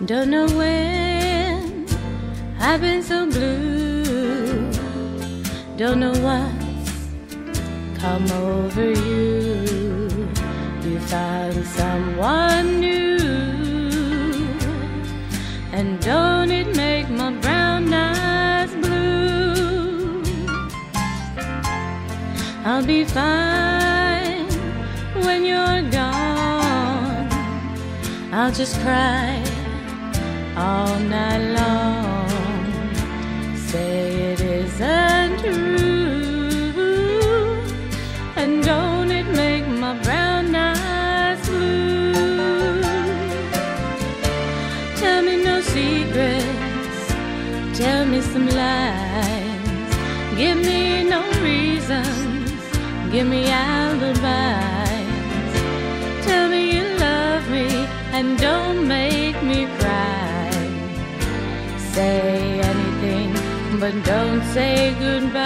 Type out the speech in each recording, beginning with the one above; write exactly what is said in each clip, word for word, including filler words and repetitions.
Don't know when I've been so blue. Don't know what's come over you. You found someone new, and don't it make my brown eyes blue? I'll be fine when you're gone. I'll just cry all night long. Say it isn't true, and don't it make my brown eyes blue? Tell me no secrets, tell me some lies. Give me no reasons, give me alibis. Tell me you love me and don't make me cry. Say anything, but don't say goodbye.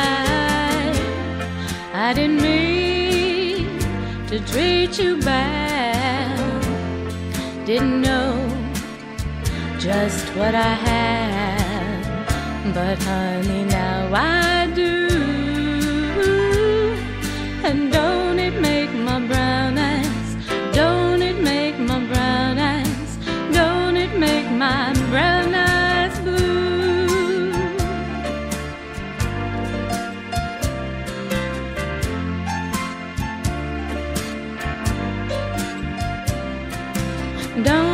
I didn't mean to treat you bad. Didn't know just what I had, but honey, now I do. And don't it make my brown eyes, don't it make my brown eyes, don't it make my brown eyes blue? Don't